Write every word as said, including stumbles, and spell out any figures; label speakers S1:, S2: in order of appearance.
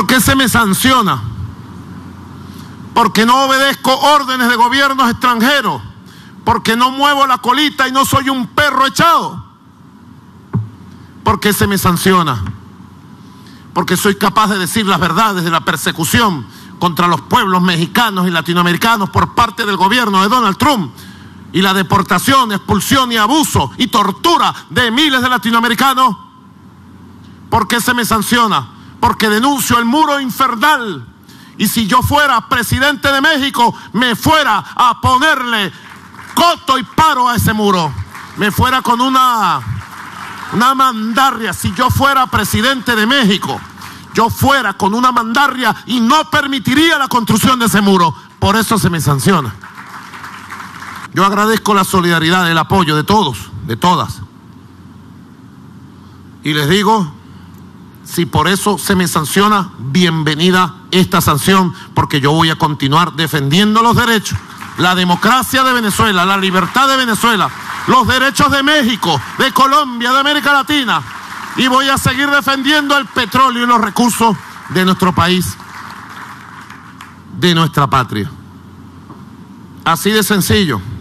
S1: ¿Por qué se me sanciona? Porque no obedezco órdenes de gobiernos extranjeros, porque no muevo la colita y no soy un perro echado. ¿Por qué se me sanciona? Porque soy capaz de decir las verdades de la persecución contra los pueblos mexicanos y latinoamericanos por parte del gobierno de Donald Trump y la deportación, expulsión y abuso y tortura de miles de latinoamericanos. ¿Por qué se me sanciona? Porque denuncio el muro infernal. Y si yo fuera presidente de México, me fuera a ponerle coto y paro a ese muro. Me fuera con una, una mandarria. Si yo fuera presidente de México, yo fuera con una mandarria y no permitiría la construcción de ese muro. Por eso se me sanciona. Yo agradezco la solidaridad, el apoyo de todos, de todas. Y les digo, si por eso se me sanciona, bienvenida esta sanción, porque yo voy a continuar defendiendo los derechos, la democracia de Venezuela, la libertad de Venezuela, los derechos de México, de Colombia, de América Latina, y voy a seguir defendiendo el petróleo y los recursos de nuestro país, de nuestra patria. Así de sencillo.